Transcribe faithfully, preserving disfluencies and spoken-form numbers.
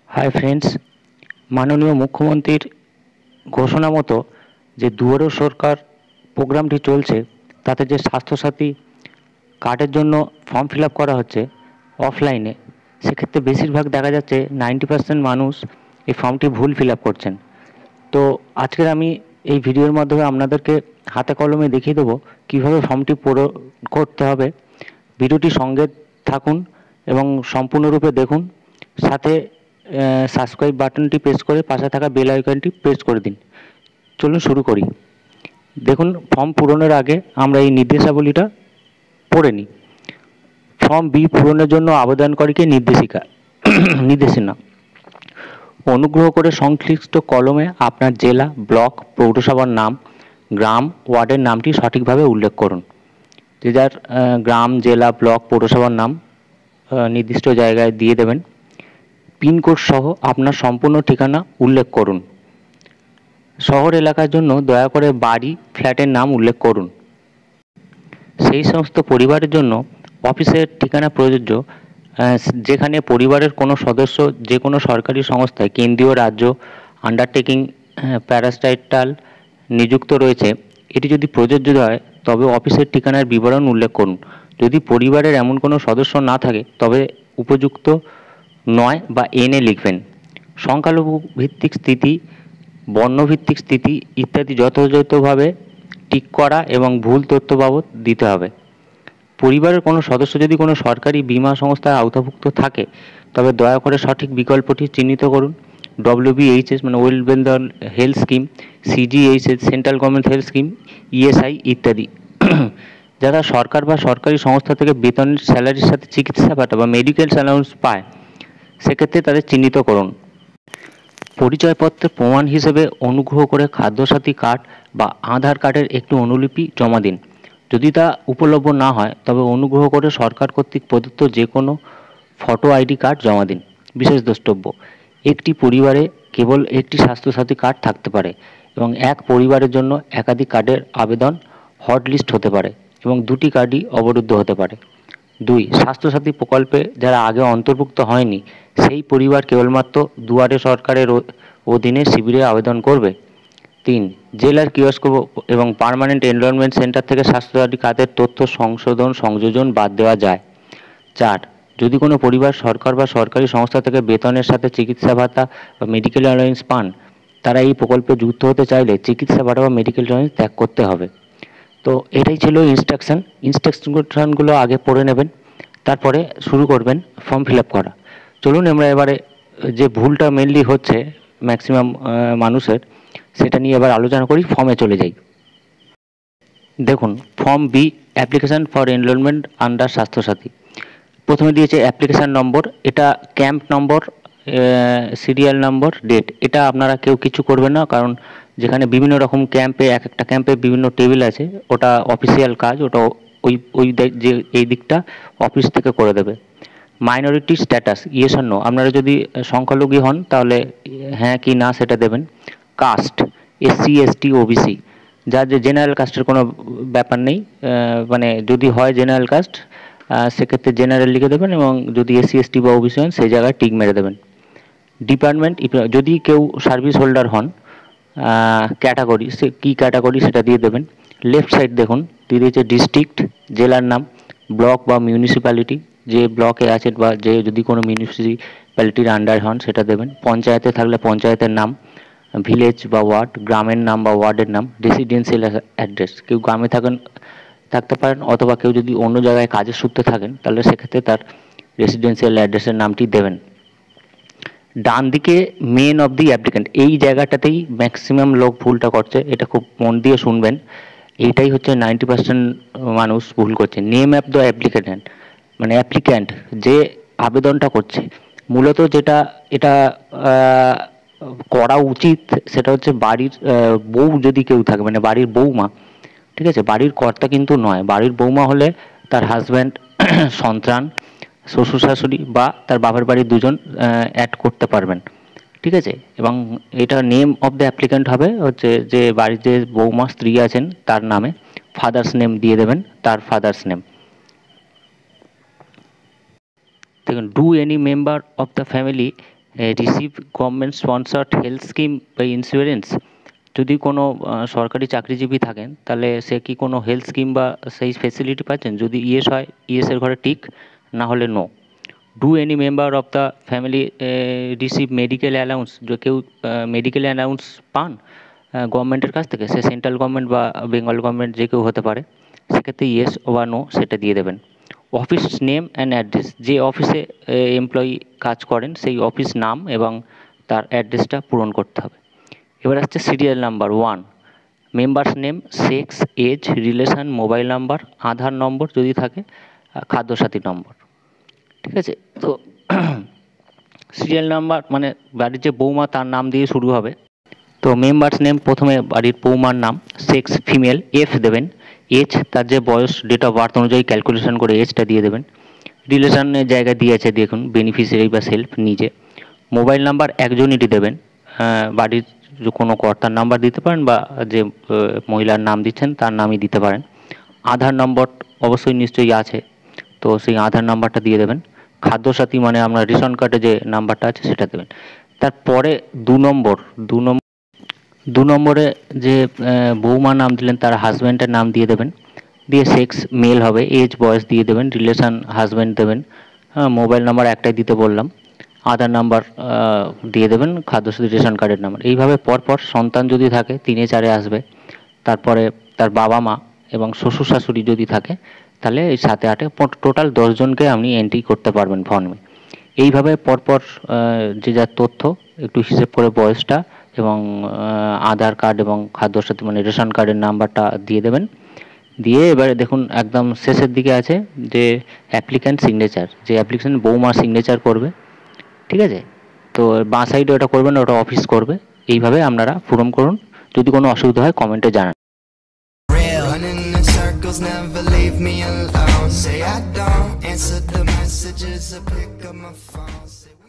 Hi friends, মাননীয় মুখ্যমন্ত্রীর ঘোষণা মতো যে দুয়ারে সরকার প্রোগ্রামটি চলছে, তাতে যে স্বাস্থ্যসাথী কার্ডের জন্য ফর্ম ফিল আপ করা হচ্ছে অফলাইনে, সেক্ষেত্রে বেশিরভাগ দেখা যাচ্ছে নাইনটি পার্সেন্ট মানুষ এই ফর্মটি ভুল ফিল আপ করছেন। তো আজকের আমি এই ভিডিওর মাধ্যমে আপনাদেরকে হাতে কলমে দেখিয়ে দেবো কীভাবে ফর্মটি পূরণ করতে হবে। ভিডিওটি সঙ্গে থাকুন এবং সম্পূর্ণরূপে দেখুন। সাথে সাবস্ক্রাইব বাটনটি প্রেস করে পাশে থাকা বেল আইকনটি প্রেস করে দিন। চলুন শুরু করি। দেখুন, ফর্ম পূরণের আগে আমরা এই নির্দেশাবলীটা পড়ে নিই। ফর্ম বি পূরণের জন্য আবেদনকারীকে নির্দেশিকা নির্দেশনা অনুগ্রহ করে সংশ্লিষ্ট কলমে আপনার জেলা, ব্লক, পৌরসভার নাম, গ্রাম, ওয়ার্ডের নামটি সঠিকভাবে উল্লেখ করুন। যে যার গ্রাম, জেলা, ব্লক, পৌরসভার নাম নির্দিষ্ট জায়গায় দিয়ে দেবেন। পিনকোড সহ আপনার সম্পূর্ণ ঠিকানা উল্লেখ করুন। শহর এলাকার জন্য দয়া করে বাড়ি, ফ্ল্যাটের নাম উল্লেখ করুন। সেই সমস্ত পরিবারের জন্য অফিসের ঠিকানা প্রযোজ্য যেখানে পরিবারের কোনো সদস্য যে কোনো সরকারি সংস্থায়, কেন্দ্রীয়, রাজ্য, আন্ডারটেকিং, প্যারাস্টাইটাল নিযুক্ত রয়েছে। এটি যদি প্রযোজ্য হয় তবে অফিসের ঠিকানার বিবরণ উল্লেখ করুন। যদি পরিবারের এমন কোনো সদস্য না থাকে তবে উপযুক্ত নয় বা এনে লিখবেন। সংখ্যালঘু ভিত্তিক স্থিতি, বর্ণভিত্তিক স্থিতি ইত্যাদি যথাযথভাবে টিক করা এবং ভুল তথ্য বাবদ দিতে হবে। পরিবারের কোনো সদস্য যদি কোনো সরকারি বীমা সংস্থায় আওতাভুক্ত থাকে তবে দয়া করে সঠিক বিকল্পটি চিহ্নিত করুন। ডব্লিউবিএইচএস মানে ওয়েল Bengal health scheme, CGHS central government health scheme, ESI ইত্যাদি। যারা সরকার বা সরকারি সংস্থা থেকে বেতনের স্যালারির সাথে চিকিৎসা ভাতা বা মেডিকেল অ্যালাউন্স পায়, সেক্ষেত্রে তাদের চিহ্নিত করুন। পরিচয়পত্রের প্রমাণ হিসেবে অনুগ্রহ করে খাদ্যসাথী কার্ড বা আধার কার্ডের একটি অনুলিপি জমা দিন। যদি তা উপলব্ধ না হয় তবে অনুগ্রহ করে সরকার কর্তৃক প্রদত্ত যে কোনো ফটো আইডি কার্ড জমা দিন। বিশেষ দ্রষ্টব্য: একটি পরিবারে কেবল একটি স্বাস্থ্যসাথী কার্ড থাকতে পারে এবং এক পরিবারের জন্য একাধিক কার্ডের আবেদন হট লিস্ট হতে পারে এবং দুটি কার্ডই অবরুদ্ধ হতে পারে। দুই, স্বাস্থ্যসাথী প্রকল্পে যারা আগে অন্তর্ভুক্ত হয়নি সেই পরিবার কেবলমাত্র দুয়ারে সরকারের অধীনে শিবিরে আবেদন করবে। তিন, জেলার কিয়স্ক এবং পার্মানেন্ট এনরোলমেন্ট সেন্টার থেকে স্বাস্থ্যসাথী কার্ডের তথ্য সংশোধন সংযোজন বাদ দেওয়া যায়। চার, যদি কোনো পরিবার সরকার বা সরকারি সংস্থা থেকে বেতনের সাথে চিকিৎসা ভাতা বা মেডিকেল অ্যালাউন্স পান, তারা এই প্রকল্পে যুক্ত হতে চাইলে চিকিৎসা ভাতা বা মেডিকেল অ্যালাউন্স ত্যাগ করতে হবে। তো এটাই ছিল ইনস্ট্রাকশন। ইনস্ট্রাকশনগুলো আগে পড়ে নেবেন, তারপরে শুরু করবেন ফর্ম ফিল আপ করা। চলুন আমরা এবারে যে ভুলটা মেনলি হচ্ছে ম্যাক্সিমাম মানুষের, সেটা নিয়ে এবার আলোচনা করি। ফর্মে চলে যাই। দেখুন, form B application for enrolment under Swasthyasathi. প্রথমে দিয়েছে অ্যাপ্লিকেশান নম্বর, এটা camp number, serial number, date. এটা আপনারা কেউ কিছু করবেন না, কারণ যেখানে বিভিন্ন রকম ক্যাম্পে এক একটা ক্যাম্পে বিভিন্ন টেবিল আছে, ওটা অফিসিয়াল কাজ, ওটা ওই ওই যে এই দিকটা অফিস থেকে করে দেবে। মাইনরিটি স্ট্যাটাস, ইয়েস আর নো, আপনারা যদি সংখ্যালঘু হন তাহলে হ্যাঁ কি না সেটা দেবেন। Caste, SC, ST, OBC. যার যে জেনারেল কাস্টের কোনো ব্যাপার নেই, মানে যদি হয় জেনারেল কাস্ট সেক্ষেত্রে জেনারেল লিখে দেবেন, এবং যদি এসসি, এসটি বা ওবিসি হন সেই জায়গায় টিক মেরে দেবেন। ডিপার্টমেন্ট, যদি কেউ সার্ভিস হোল্ডার হন, ক্যাটাগরি, সে কী ক্যাটাগরি সেটা দিয়ে দেবেন। লেফট সাইড দেখুন দিয়ে দিয়েছে ডিস্ট্রিক্ট, জেলার নাম, ব্লক বা মিউনিসিপ্যালিটি, যে ব্লকে আছেন বা যে যদি কোনো মিউনিসিপ্যালিটির আন্ডার হন সেটা দেবেন। পঞ্চায়েতে থাকলে পঞ্চায়েতের নাম, ভিলেজ বা ওয়ার্ড, গ্রামের নাম বা ওয়ার্ডের নাম। রেসিডেন্সিয়াল অ্যাড্রেস, কেউ গ্রামে থাকেন থাকতে পারেন, অথবা কেউ যদি অন্য জায়গায় কাজের সূত্রে থাকেন তাহলে সেক্ষেত্রে তার রেসিডেন্সিয়াল অ্যাড্রেসের নামটি দেবেন। ডান দিকে মেন অফ দি অ্যাপ্লিক্যান্ট, এই জায়গাটাতেই ম্যাক্সিমাম লোক ভুলটা করছে, এটা খুব মন দিয়ে শুনবেন। এইটাই হচ্ছে নাইনটি পার্সেন্ট মানুষ ভুল করছে। নেম অফ দ্য অ্যাপ্লিক্যান্ট, মানে অ্যাপ্লিক্যান্ট যে আবেদনটা করছে, মূলত যেটা এটা করা উচিত সেটা হচ্ছে বাড়ির বউ যদি কেউ থাকে, মানে বাড়ির বৌমা, ঠিক আছে, বাড়ির কর্তা কিন্তু নয়। বাড়ির বৌমা হলে তার হাজব্যান্ড, সন্তান, শ্বশুর শাশুড়ি বা তার বাবার বাড়ির দুজন অ্যাড করতে পারবেন, ঠিক আছে। এবং এটা নেম অফ দ্য অ্যাপ্লিক্যান্ট হবে হচ্ছে যে বাড়ির যে বৌমা স্ত্রী আছেন তার নামে। ফাদার্স নেম দিয়ে দেবেন, তার ফাদার্স নেম। দেখুন, do any member of the family receive government sponsored health scheme বা ইন্স্যুরেন্স, যদি কোনো সরকারি চাকরিজীবী থাকেন তাহলে সে কি কোনো হেলথ স্কিম বা সেই ফেসিলিটি পাচ্ছেন? যদি ইয়েস হয় ইয়েসের ঘরে টিক, না হলে no. Do any member of the family receive medical allowance, যে কেউ মেডিকেল অ্যালাউন্স পান গভর্নমেন্টের কাছ থেকে, সে সেন্ট্রাল গভর্নমেন্ট বা বেঙ্গল গভর্নমেন্ট যে কেউ হতে পারে, সেক্ষেত্রে ইয়েস বা নো সেটা দিয়ে দেবেন। অফিস নেম অ্যান্ড অ্যাড্রেস, যে অফিসে এমপ্লয়ি কাজ করেন সেই অফিস নাম এবং তার অ্যাড্রেসটা পূরণ করতে হবে। এবার আসছে serial number one, members name, sex, age, relation, mobile number, Aadhaar number যদি থাকে, খাদ্যসাথী নম্বর। ঠিক আছে? তো সিরিয়াল নাম্বার মানে বাড়ির যে বৌমা তার নাম দিয়ে শুরু হবে। তো মেম্বার্স নেম প্রথমে বাড়ির বৌমার নাম, সেক্স ফিমেল, এফ দেবেন, এজ তার যে বয়স ডেট অফ বার্থ অনুযায়ী ক্যালকুলেশন করে এজটা দিয়ে দেবেন। রিলেশনের জায়গা দিয়েছে দেখুন, বেনিফিশিয়ারি বা সেলফ নিজে। মোবাইল নাম্বার একজনেরই দেবেন, বাড়ির কোনো কর্তার নাম্বার দিতে পারেন বা যে মহিলার নাম দিচ্ছেন তার নামই দিতে পারেন। আধার নম্বর অবশ্যই নিশ্চয়ই আছে, তো সেই আধার নাম্বারটা দিয়ে দেবেন। খাদ্যসাথী মানে আপনার রেশন কার্ডে যে নাম্বারটা আছে সেটা দেবেন। তারপরে দু নম্বর দু নম্বর দু নম্বরে যে বৌমা নাম দিলেন তার হাজব্যান্ডের নাম দিয়ে দেবেন, দিয়ে সেক্স মেল হবে, এজ বয়স দিয়ে দেবেন, রিলেশান হাজব্যান্ড দেবেন, হ্যাঁ মোবাইল নাম্বার একটাই দিতে বললাম, আধার নাম্বার দিয়ে দেবেন, খাদ্যসাথী রেশন কার্ডের নাম্বার। এইভাবে পরপর সন্তান যদি থাকে তিনে চারে আসবে, তারপরে তার বাবা মা এবং শ্বশুর শাশুড়ি যদি থাকে তাহলে এই সাতে আটে টোটাল দশজনকে আপনি এন্ট্রি করতে পারবেন ফর্মে। এইভাবে পরপর যে যার তথ্য একটু হিসেব করে বয়সটা এবং আধার কার্ড এবং খাদ্যসাথী মানে রেশন কার্ডের নাম্বারটা দিয়ে দেবেন। দিয়ে এবারে দেখুন একদম শেষের দিকে আছে যে অ্যাপ্লিক্যান্ট সিগনেচার, যে অ্যাপ্লিকেশন বৌমা সিগনেচার করবে। ঠিক আছে? তো বাঁ সাইডে ওটা করবেন, ওটা অফিস করবে। এইভাবে আপনারা পূরণ করুন। যদি কোনো অসুবিধা হয় কমেন্টে জানান। Running in circles, never leave me alone. Say I don't answer the messages, I pick up my phone. Say